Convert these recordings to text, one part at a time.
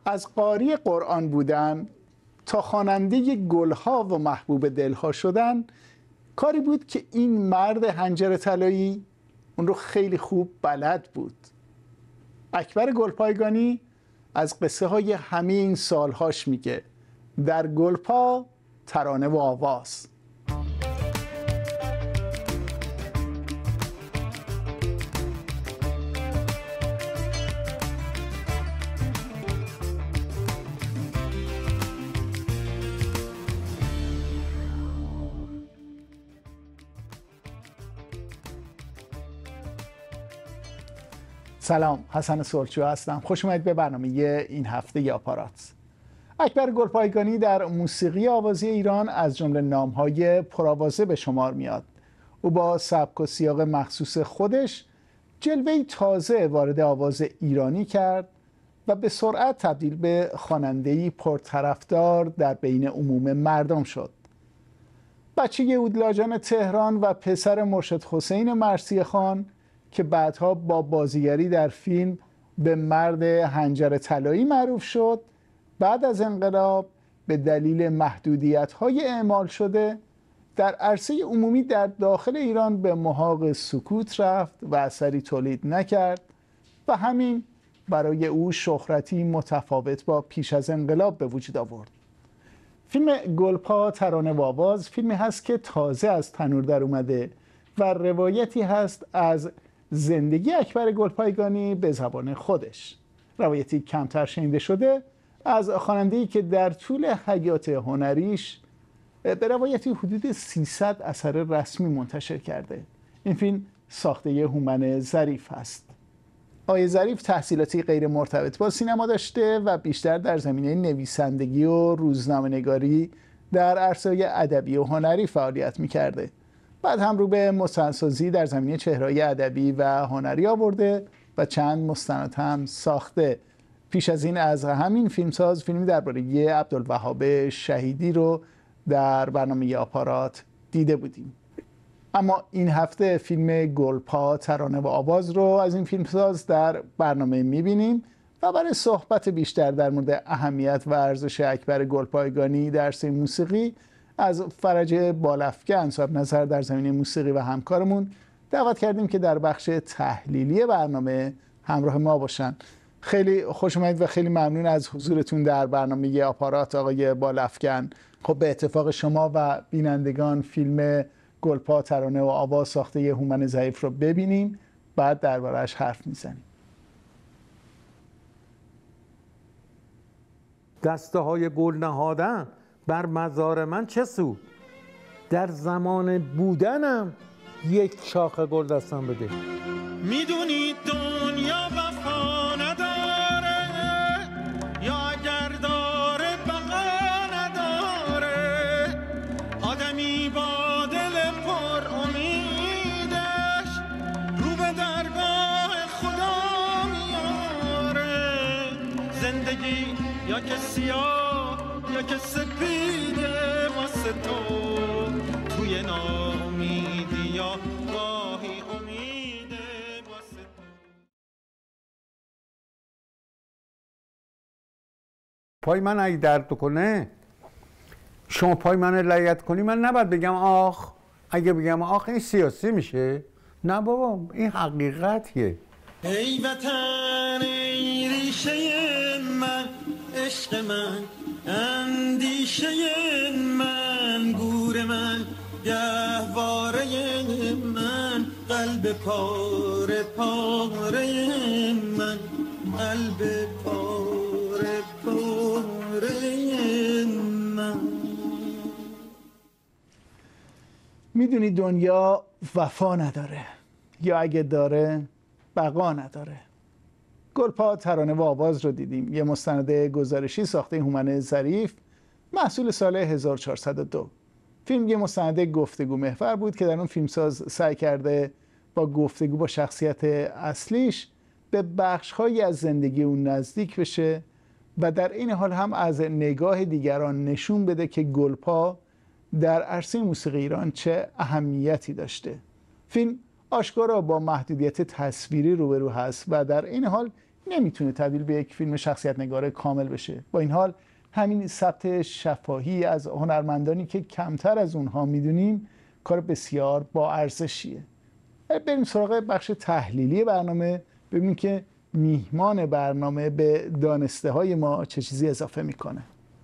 از قاری قرآن بودن تا خواننده گلها و محبوب دلها شدن کاری بود که این مرد حنجره طلایی اون رو خیلی خوب بلد بود. اکبر گلپایگانی از قصه های همه این سالهاش میگه در گلپا ترانه و آواز. سلام، حسن سلچو هستم. خوش اومدید به برنامه این هفته ی آپارات. اکبر گلپایگانی در موسیقی آوازی ایران از جمله نام‌های پرآوازه به شمار میاد. او با سبک و سیاق مخصوص خودش جلوه‌ای تازه وارد آواز ایرانی کرد و به سرعت تبدیل به خواننده‌ای پرطرفدار در بین عموم مردم شد. بچه اودلاجان تهران و پسر مرشد حسین مرثیه خان که بعدها با بازیگری در فیلم به مرد حنجره طلایی معروف شد، بعد از انقلاب به دلیل محدودیت‌های اعمال شده در عرصه عمومی در داخل ایران به محاق سکوت رفت و اثری تولید نکرد و همین برای او شهرتی متفاوت با پیش از انقلاب به وجود آورد. فیلم گلپا ترانه و آواز فیلمی هست که تازه از تنور در اومده و روایتی هست از زندگی اکبر گلپایگانی به زبان خودش. روایتی کمتر شنیده شده از خواننده‌ای که در طول حیات هنریش به روایتی حدود 300 اثر رسمی منتشر کرده. این فیلم ساخته هومن ظریف هست. آقای ظریف تحصیلاتی غیر مرتبط با سینما داشته و بیشتر در زمینه نویسندگی و روزنامه‌نگاری در عرصه‌های ادبی و هنری فعالیت می‌کرده. بعد هم رو به مستندسازی در زمینه چهره‌های ادبی و هنری آورده و چند مستند هم ساخته. پیش از این از همین فیلمساز فیلمی درباره عبدالوهاب شهیدی رو در برنامه آپارات دیده بودیم. اما این هفته فیلم گلپا ترانه و آواز رو از این فیلمساز در برنامه می‌بینیم و برای صحبت بیشتر در مورد اهمیت و ارزش اکبر گلپایگانی در عرصه موسیقی از فرج بالافکن صاحب نظر در زمینه موسیقی و همکارمون دعوت کردیم که در بخش تحلیلی برنامه همراه ما باشن. خیلی خوش اومدید و خیلی ممنون از حضورتون در برنامه آپارات آقای بالافکن. خب به اتفاق شما و بینندگان فیلم گلپا ترانه و آواز ساخته هومن ظریف رو ببینیم، بعد درباره‌اش حرف میزنیم. دسته های گل نهادن بر مزار من چه سود؟ در زمان بودنم یک شاخ گل دستم بده. میدونی دنیا وفا نداره یا اگر داره بقا نداره، آدمی با دل پر امیدش رو به درگاه خدا میاره. زندگی یا که سیاه یا که سپیده واسه تو، توی ناامیدی یا گاهی امیده واسه تو. پای من اگه درد کنه، شما پای من لگد کنی، من نباید بگم آخ. اگه بگم آخ این سیاسی میشه؟ نه بابا، این حقیقتیه. ای وطن ای ریشه من، عشق من، اندیشه من، گور من، گهواره من، قلب پاره پاره من، قلب پاره پاره من. میدونی دنیا وفا نداره یا اگه داره بقا نداره. گلپا ترانه و آواز رو دیدیم، یه مستند گزارشی ساخته هومن ظریف محصول سال 1402. فیلم یه مستند گفتگو محور بود که در اون فیلمساز سعی کرده با گفتگو با شخصیت اصلیش به بخش‌هایی از زندگی اون نزدیک بشه و در این حال هم از نگاه دیگران نشون بده که گلپا در عرصه موسیقی ایران چه اهمیتی داشته. فیلم آشکارا با محدودیت تصویری روبرو هست و در این حال نمیتونه تبدیل به یک فیلم شخصیت نگار کامل بشه. با این حال همین ثبت شفاهی از هنرمندانی که کمتر از اونها میدونیم کار بسیار با ارزشیه. بریم سراغ بخش تحلیلی برنامه، ببینیم که میهمان برنامه به دانسته های ما چه چیزی اضافه میکنه.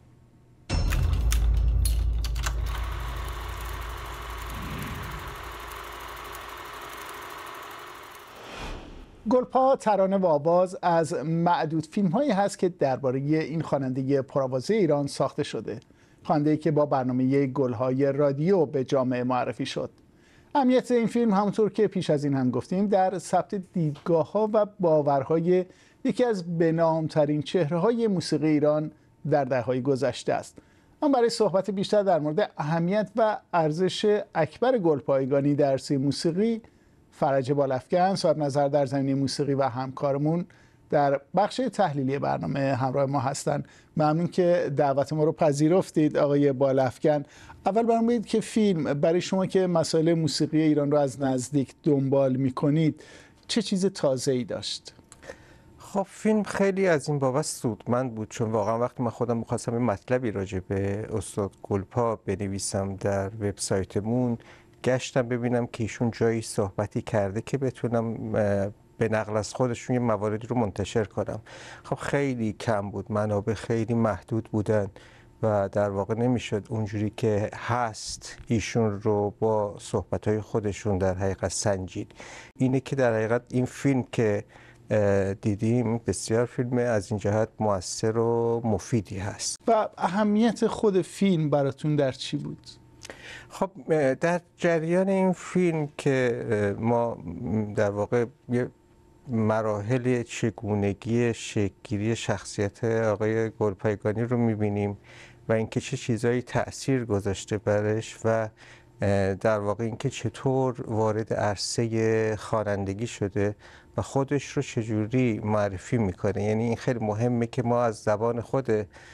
گلپا ترانه و آواز از معدود فیلم هایی هست که درباره این خواننده پرآوازه ایران ساخته شده. خواننده‌ای که با برنامه گلهای رادیو به جامعه معرفی شد. اهمیت این فیلم همونطور که پیش از این هم گفتیم در ثبت دیدگاه‌ها و باورهای یکی از بنام‌ترین چهره‌های موسیقی ایران در دهه‌های گذشته است. اما برای صحبت بیشتر در مورد اهمیت و ارزش اکبر گلپایگانی در عرصه موسیقی، فرج بالافکن صاحب نظر در زمینه موسیقی و همکارمون در بخش تحلیلی برنامه همراه ما هستند. ممنون که دعوت ما رو پذیرفتید آقای بالافکن. اول برام بگید که فیلم برای شما که مسائل موسیقی ایران رو از نزدیک دنبال می‌کنید چه چیز تازه‌ای داشت؟ خب فیلم خیلی از این بابت سودمند بود، چون واقعا وقتی من خودم می‌خواستم این مطلبی راجع به استاد گلپا بنویسم در وبسایتمون، گشتم ببینم که ایشون جایی صحبتی کرده که بتونم به نقل از خودشون یه مواردی رو منتشر کنم. خب خیلی کم بود، منابع خیلی محدود بودن و در واقع نمیشد اونجوری که هست ایشون رو با صحبت‌های خودشون در حقیقت سنجید. اینه که در حقیقت این فیلم که دیدیم بسیار فیلم از این جهت مؤثر و مفیدی هست. و اهمیت خود فیلم براتون در چی بود؟ خب در جریان این فیلم که ما در واقع یه مراحل چگونگی شکل‌گیری شخصیت آقای گلپایگانی رو می‌بینیم و اینکه چه چیزایی تأثیر گذاشته برش و در واقع اینکه چطور وارد عرصه خوانندگی شده و خودش رو چجوری معرفی میکنه. یعنی این خیلی مهمه که ما از زبان خود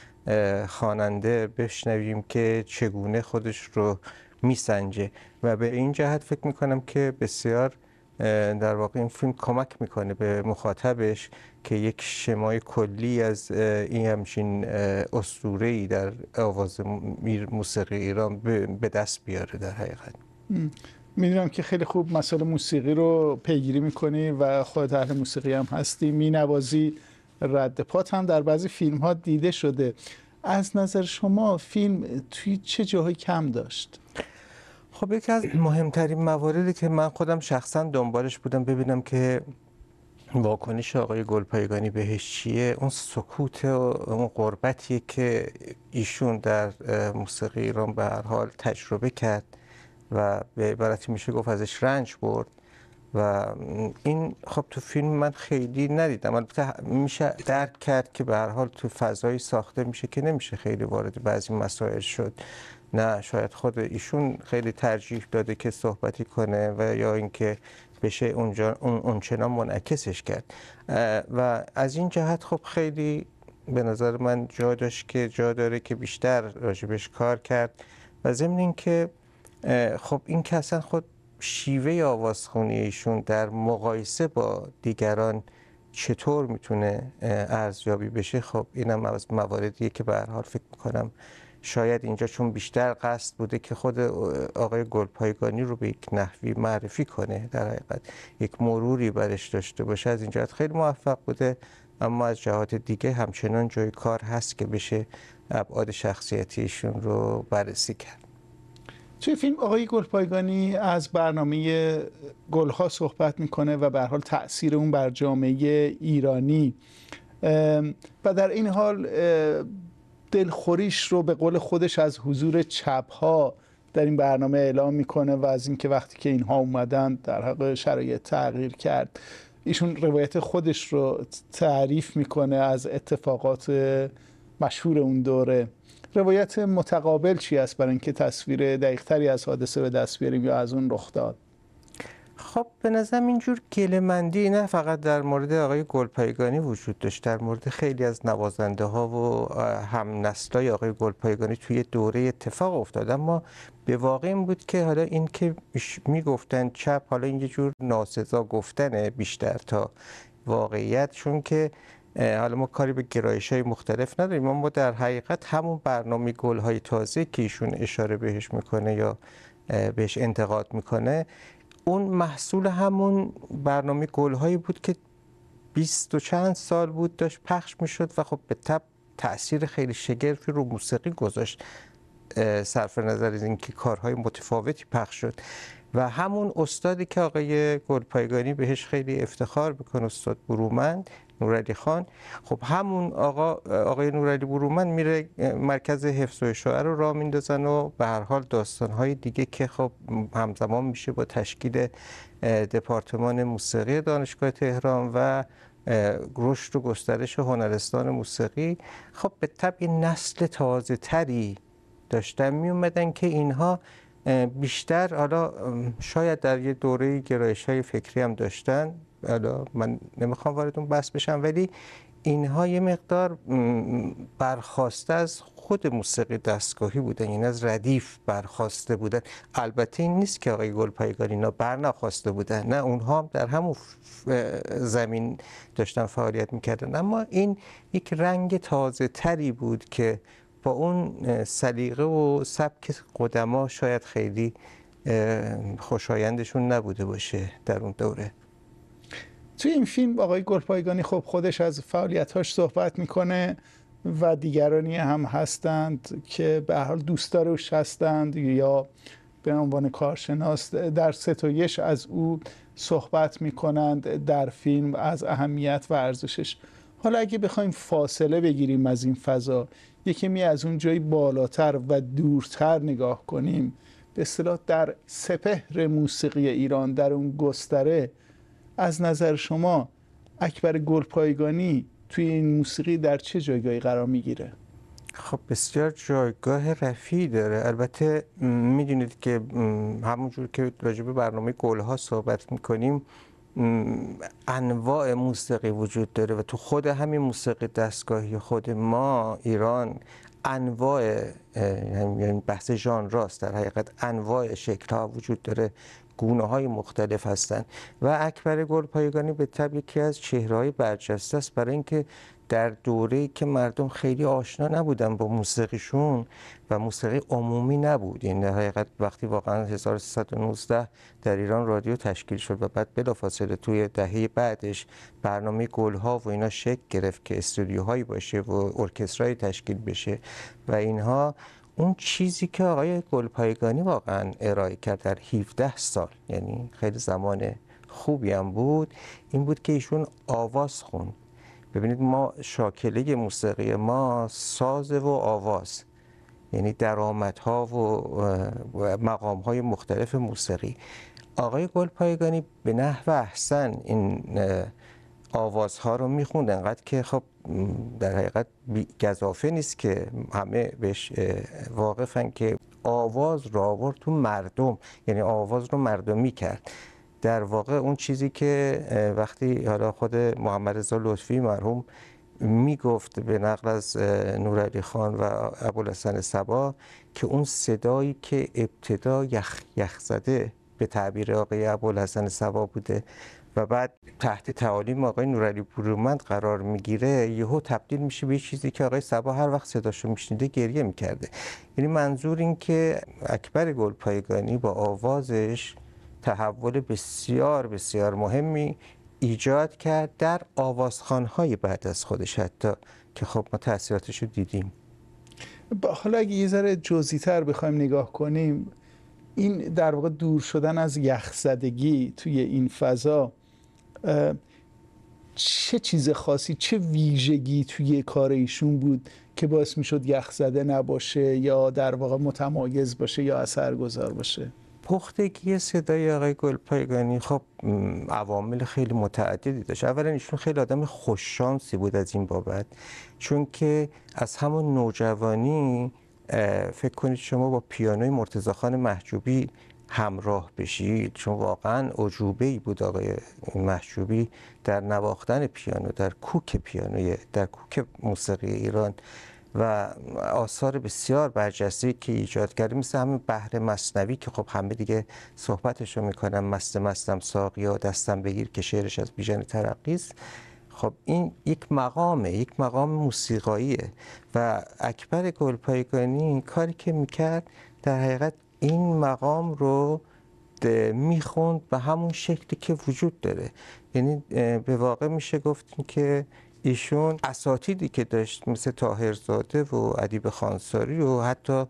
خواننده بشنویم که چگونه خودش رو میسنجه و به این جهت فکر میکنم که بسیار در واقع این فیلم کمک میکنه به مخاطبش که یک شمای کلی از این همچین اسطوره‌ای در آواز موسیقی ایران به دست بیاره. در حقیقت میدونم که خیلی خوب مسائل موسیقی رو پیگیری میکنی و خودت اهل موسیقی هم هستی، مینوازی، رد پات هم در بعضی فیلم ها دیده شده. از نظر شما فیلم توی چه جاهایی کم داشت؟ خب یکی از مهمترین مواردی که من خودم شخصا دنبالش بودم ببینم که واکنش آقای گلپایگانی بهش چیه، اون سکوت و اون غربتیه که ایشون در موسیقی ایران به هر حال تجربه کرد و به عبارتی میشه گفت ازش رنج برد و این خب تو فیلم من خیلی ندیدم. البته میشه درک کرد که به هر حال تو فضایی ساخته میشه که نمیشه خیلی وارد بعضی مسائل شد. نه شاید خود ایشون خیلی ترجیح داده که صحبتی کنه و یا اینکه بشه اونچنان منعکسش کرد و از این جهت خب خیلی به نظر من جا داره که بیشتر راجبش کار کرد و ضمن اینکه خب این که اصلا خود شیوه آوازخوانی ایشون در مقایسه با دیگران چطور میتونه ارزیابی بشه، خب اینم از مواردیه که به هر حال فکر میکنم شاید اینجا چون بیشتر قصد بوده که خود آقای گلپایگانی رو به یک نحوی معرفی کنه، در حقیقت یک مروری برش داشته باشه، از این جهت خیلی موفق بوده. اما از جهات دیگه همچنان جای کار هست که بشه ابعاد شخصیتیشون رو بررسی کرد. توی فیلم آقای گلپایگانی از برنامه گلها صحبت میکنه و به هر حال تأثیر اون بر جامعه ایرانی و در این حال دلخوریش رو به قول خودش از حضور چپ‌ها در این برنامه اعلام میکنه و از اینکه وقتی که اینها اومدن در حق شرایط تغییر کرد. ایشون روایت خودش رو تعریف میکنه از اتفاقات مشهور اون دوره. روایت متقابل چی است برای اینکه تصویر دقیق‌تری از حادثه به دست بیاریم یا از اون رخ داد؟ خب به نظرم اینجور گله‌مندی نه فقط در مورد آقای گلپایگانی وجود داشت، در مورد خیلی از نوازنده ها و هم نسلای آقای گلپایگانی توی دوره اتفاق افتاد. اما به واقع این بود که حالا این که میگفتن چپ، حالا این یه جور ناسزا گفتنه بیشتر تا واقعیت، چون که حالا ما کاری به گرایش‌های مختلف نداریم، ما در حقیقت همون برنامه گل‌های تازه که ایشون اشاره بهش میکنه یا بهش انتقاد میکنه، اون محصول همون برنامه گل‌هایی بود که 20 و چند سال بود داشت پخش میشد و خب به طب تأثیر خیلی شگرفی رو موسیقی گذاشت، صرف نظر از اینکه کارهای متفاوتی پخش شد. و همون استادی که آقای گلپایگانی بهش خیلی افتخار میکنه، استاد برومند، نورعلی خان، خب همون آقای نورعلی برومند میره مرکز حفظ و اشاعه رو راه میندازن و به هر حال داستانهای دیگه که خب همزمان میشه با تشکیل دپارتمان موسیقی دانشگاه تهران و رشد و گسترش هنرستان موسیقی، خب به طبع نسل تازه تری داشتن می اومدن که اینها بیشتر، حالا شاید در یه دوره گرایش‌های فکری هم داشتن، حالا من نمیخوام وارد اون بحث بشم، ولی اینها یه مقدار برخواسته از خود موسیقی دستگاهی بودن، یعنی از ردیف برخواسته بودن. البته این نیست که آقای گلپایگانی اینا برنخواسته بودن، نه، اونها هم در همون زمین داشتن فعالیت میکردن، اما این یک رنگ تازه تری بود که با اون سلیقه و سبک قدما شاید خیلی خوشایندشون نبوده باشه در اون دوره. توی این فیلم آقای گلپایگانی خب خودش از فعالیت‌هاش صحبت میکنه و دیگرانی هم هستند که به هر حال دوستدارش هستند یا به عنوان کارشناس در ستایش از او صحبت میکنند در فیلم از اهمیت و ارزشش. حالا اگه بخوایم فاصله بگیریم از این فضا، یکمی از اون جایی بالاتر و دورتر نگاه کنیم، به اصطلاح در سپهر موسیقی ایران، در اون گستره، از نظر شما اکبر گلپایگانی توی این موسیقی در چه جایگاهی قرار میگیره؟ خب بسیار جایگاه رفیعی داره. البته میدونید که همونجور که راجع به برنامه گلها صحبت میکنیم، انواع موسیقی وجود داره و تو خود همین موسیقی دستگاهی خود ما ایران انواع، یعنی بحث ژانراست، در حقیقت انواع شکل‌ها وجود داره، گونه‌های مختلف هستند و اکبر گلپایگانی به طبع یکی از چهره‌های برجسته است، برای اینکه در دوره‌ای که مردم خیلی آشنا نبودن با موسیقیشون و موسیقی عمومی نبود، یعنی در حقیقت وقتی واقعا 1319 در ایران رادیو تشکیل شد و بعد بلافاصله توی دهه بعدش برنامه گلها و اینا شکل گرفت که استودیوهایی باشه و ارکسترایی تشکیل بشه و اینها، اون چیزی که آقای گلپایگانی واقعا ارائه کرد در 17 سال، یعنی خیلی زمان خوبی هم بود، این بود که ایشون آواز خوند. ببینید ما شاکله موسیقی ما ساز و آواز، یعنی درآمدها و مقامهای مختلف موسیقی. آقای گلپایگانی به نحو احسن این آوازها رو میخوند، انقدر که خب در حقیقت گزافه نیست که همه بهش واقفن که آواز رو آورد تو مردم، یعنی آواز رو مردمی کرد. در واقع اون چیزی که وقتی حالا خود محمد رضا لطفی مرحوم میگفت به نقل از نورعلی خان و ابوالحسن صبا که اون صدایی که ابتدا یخ زده به تعبیر آقای ابوالحسن صبا بوده و بعد تحت تعالیم آقای نورعلی برومند قرار میگیره، یهو تبدیل میشه به چیزی که آقای صبا هر وقت صداشو میشنیده گریه میکرده. یعنی منظور این که اکبر گلپایگانی با آوازش تحول بسیار بسیار مهمی ایجاد کرد در آوازخوان‌های بعد از خودش، حتی که خب ما تأثیراتش رو دیدیم. حالا اگه یه ذره جزئی‌تر بخوایم نگاه کنیم، این در واقع دور شدن از یخزدگی توی این فضا چه چیز خاصی، چه ویژگی توی کار ایشون بود که باعث میشد یخزده نباشه یا در واقع متمایز باشه یا اثرگذار باشه؟ پختگی صدای آقای گلپایگانی خب عوامل خیلی متعددی داشت. اولا ایشون خیلی آدم خوششانسی بود از این بابت، چون که از همون نوجوانی فکر کنید شما با پیانوی مرتضی خان محجوبی همراه بشید، چون واقعا اعجوبه‌ای بود آقای محجوبی در نواختن پیانو، در کوک پیانوی، در کوک موسیقی ایران و آثار بسیار برجسته که ایجاد کرده، مثل همین بحر مثنوی که خب همه دیگه صحبتشو میکنن، مستم ساقیا دستم بگیر که شعرش از بیژن ترقی است. خب این یک مقام موسیقاییه و اکبر گلپایگانی کاری که میکرد در حقیقت این مقام رو میخوند به همون شکلی که وجود داره. یعنی به واقع میشه گفت که ایشون اساتیدی که داشت مثل طاهرزاده و ادیب خانساری و حتی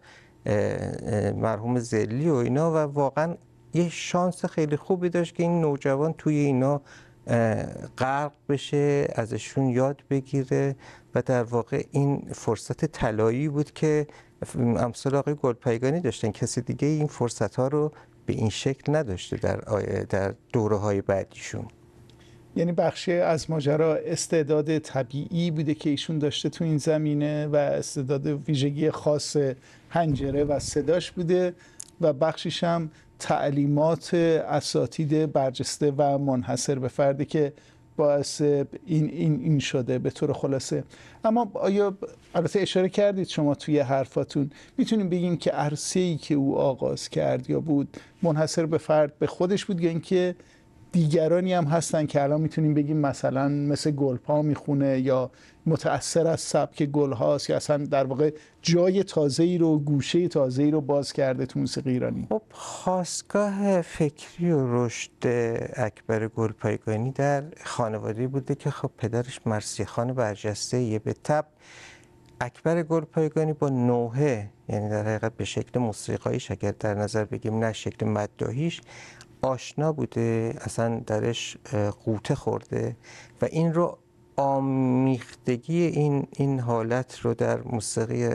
مرحوم زلی و اینا، و واقعا یه شانس خیلی خوبی داشت که این نوجوان توی اینا غرق بشه، ازشون یاد بگیره و در واقع این فرصت طلایی بود که امثال آقای گلپایگانی داشتن. کسی دیگه این فرصت ها رو به این شکل نداشته در دوره های بعدیشون. یعنی بخشی از ماجرا استعداد طبیعی بوده که ایشون داشته تو این زمینه و استعداد ویژگی خاص حنجره و صداش بوده و بخشیش هم تعلیمات اساتید برجسته و منحصر به فرده که باعث این شده به طور خلاصه. اما آیا البته اشاره کردید شما توی حرفاتون، میتونیم بگیم که عرصه‌ای که او آغاز کرد یا بود منحصر به فرد به خودش بود یا اینکه دیگرانی هم هستن که الان میتونیم بگیم مثلا مثل گلپا میخونه یا متأثر از سبک گل هاست یا اصلا در واقع جای تازه‌ای رو، گوشه تازه‌ای رو باز کرده تو موسیقی ایرانی؟ خب خاستگاه فکری و رشد اکبر گلپایگانی در خانواده بوده که خب پدرش مرثیه‌خوان برجسته. به طبع اکبر گلپایگانی با نوحه، یعنی در حقیقت به شکل موسیقاییش اگر در نظر بگیم نه شکل مداحیش، آشنا بوده، اصلا درش غوطه خورده و این رو آمیختگی این حالت رو در موسیقی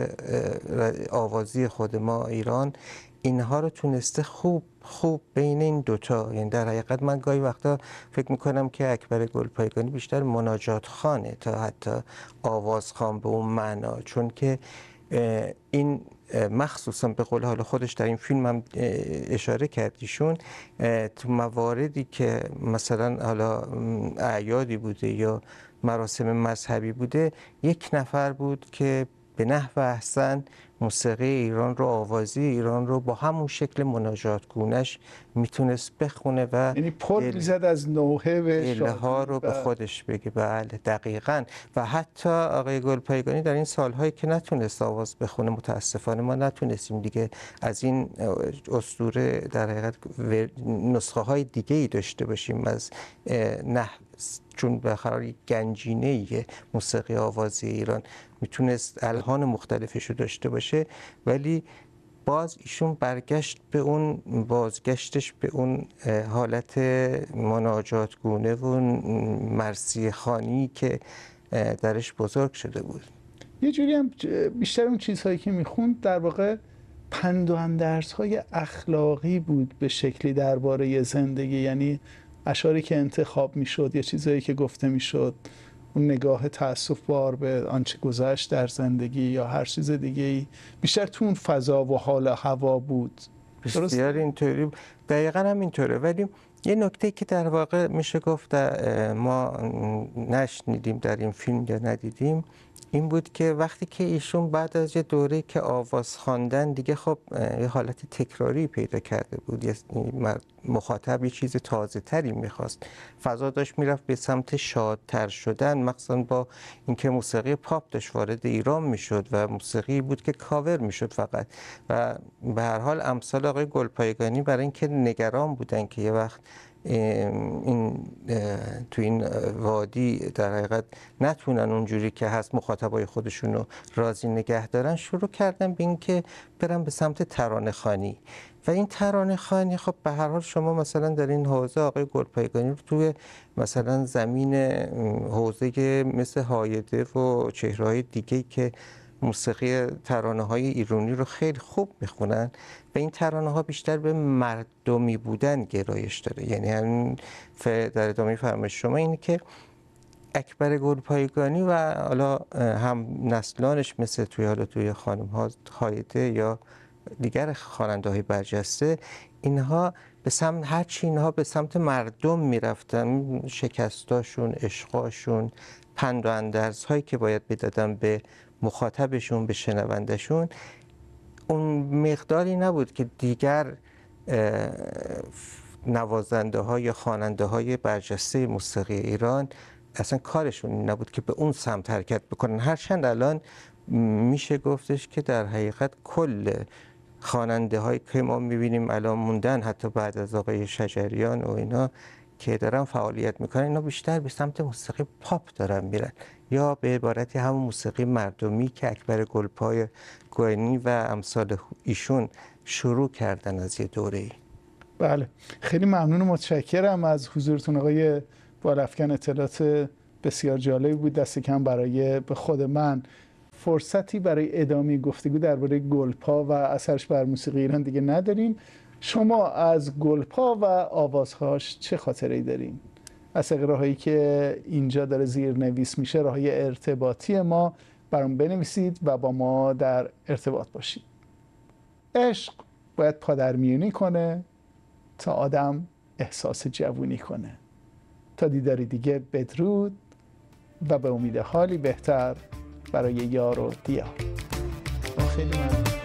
آوازی خود ما ایران، اینها رو تونسته خوب بین این دوتا. یعنی در حقیقت من گاهی وقتا فکر میکنم که اکبر گلپایگانی بیشتر مناجات خانه تا حتی آوازخوان به اون معنا، چون که این مخصوصا به قول حالا خودش در این فیلم هم اشاره کردیشون، تو مواردی که مثلا حالا اعیادی بوده یا مراسم مذهبی بوده، یک نفر بود که به نحو احسن موسیقی ایران رو، آوازی ایران رو با همون شکل مناجات گونش میتونست بخونه و یعنی پل میزد از نوحه به اله ها رو به خودش بگه. بله دقیقاً. و حتی آقای گلپایگانی در این سالهایی که نتونست آواز بخونه، متاسفانه ما نتونستیم دیگه از این اسطوره در حقیقت نسخه های دیگه ای داشته باشیم از چون به قرار گنجینه موسیقی آوازی ایران میتونست الحان مختلفش رو داشته باشه، ولی باز ایشون بازگشتش به اون حالت مناجات گونه و مرثیه خوانی که درش بزرگ شده بود. یه جوری هم بیشتر اون چیزهایی که میخوند در واقع پند و اندرزهای اخلاقی بود به شکلی درباره زندگی، یعنی اشعاری که انتخاب میشد یا چیزهایی که گفته میشد، اون نگاه تأسف بار به آنچه گذشت در زندگی یا هر چیز دیگه‌ای بیشتر تو اون فضا و حال و هوا بود. بسیار اینطوری، دقیقاً هم اینطوره. ولی یه نکته که در واقع میشه گفت ما نشنیدیم در این فیلم یا ندیدیم این بود که وقتی که ایشون بعد از یه دوره که آواز خواندن دیگه خب یه حالت تکراری پیدا کرده بود، یه مخاطب یه چیز تازه تری میخواست، فضا داشت میرفت به سمت شادتر شدن، مخصوصا با اینکه موسیقی پاپ داشت وارد ایران میشد و موسیقی بود که کاور میشد فقط. و به هر حال امثال آقای گلپایگانی برای اینکه نگران بودن که یه وقت تو این وادی در حقیقت نتونن اونجوری که هست مخاطبای خودشون رو راضی نگه دارن، شروع کردن به این که برن به سمت ترانه خوانی. و این ترانه خوانی خب به هر حال شما مثلا در این حوزه آقای گلپایگانی رو توی مثلا زمین حوزه مثل هایده و چهره‌های دیگه که موسیقی ترانه‌های ایرانی رو خیلی خوب میخونن و این ترانه‌ها بیشتر به مردمی بودن گرایش داره. یعنی همین در ادامه فرمایش شما اینه که اکبر گلپایگانی و حالا هم نسلانش مثل توی خانم‌ها هایده یا دیگر خواننده‌های برجسته، اینها به سمت هرچی اینها به سمت مردم میرفتن، شکستاشون، عشقاشون، پند و اندرزهایی که باید میدادن به مخاطبشون، به شنوندشون، اون مقداری نبود که دیگر نوازنده ها یا خواننده های برجسته موسیقی ایران اصلا کارشون این نبود که به اون سمت حرکت بکنن. هرچند الان میشه گفتش که در حقیقت کل خواننده هایی که ما میبینیم الان موندن، حتی بعد از آقای شجریان و اینا که دارن فعالیت میکنن، اینا بیشتر به سمت موسیقی پاپ دارن میرن، یا به عبارتی همون موسیقی مردمی که اکبر گلپایگانی و امثال ایشون شروع کردن از یه دوره‌ای. بله، خیلی ممنون و متشکرم از حضورتون آقای بالافکن. اطلاعات بسیار جالبی بود. دست کم برای به خود من فرصتی برای ادامه گفتگو درباره گلپا و اثرش بر موسیقی ایران دیگه نداریم. شما از گلپا و آوازهاش چه خاطره‌ای دارین؟ از راهایی که اینجا داره زیرنویس میشه، راههای ارتباطی ما، برام بنویسید و با ما در ارتباط باشید. عشق باید پادرمیونی کنه تا آدم احساس جوونی کنه. تا دیداری دیگه بدرود و به امید حالی بهتر برای یار و دیار. خیلی ممنون.